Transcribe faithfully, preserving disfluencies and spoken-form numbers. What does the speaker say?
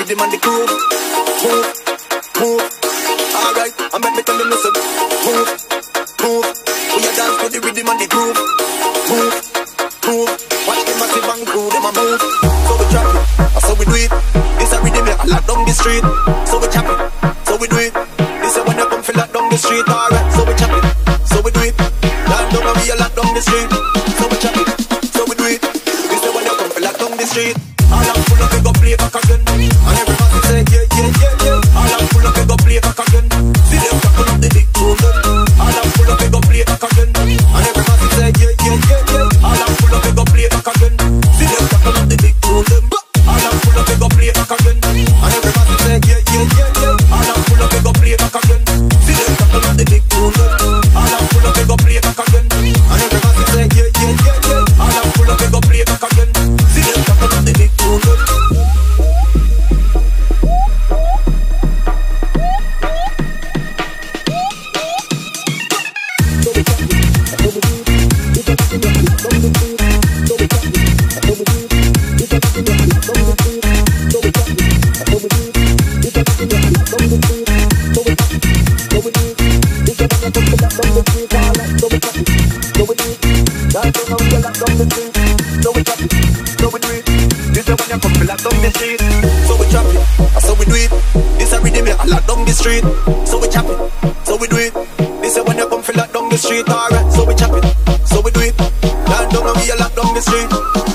rhythm and the groove. Move, move. Alright, I make me tell them listen. Move, move. We a dance to the rhythm and the groove. Move, move. Watch the massive and crew, them a move. So we trap it, and so we do it. This a rhythm that lock down the street. So we chop it, so we do it. This a when you come feel lock down the street. Alright, so we chop it, so we do it. Lock down and we a lock down the street. So we chop it, so we do it. This a when you come feel lock down the street. All I'm full of, we go play back again. And everybody say yeah, yeah, yeah, yeah. All I'm full of, we go play back again. See them tackle up the big tune. All I'm full of, we go play back again. And everybody say yeah, yeah, yeah, yeah. All I'm full of, we go play back again. See them tackle up the big tune. All I'm full of, we go play back again. And everybody say yeah, yeah, yeah, yeah. All I'm full of, we go play back again. See them tackle up the big tune. All I'm full of, we go play back again. And everybody say yeah, yeah, yeah, yeah. All I'm full of, we go play back again. See them tackle up the big tune. Street, so we chop it, so we do it. This is when you come feel lock down the street, alright, so we chop it, so we do it. Land down and we a lock down the street.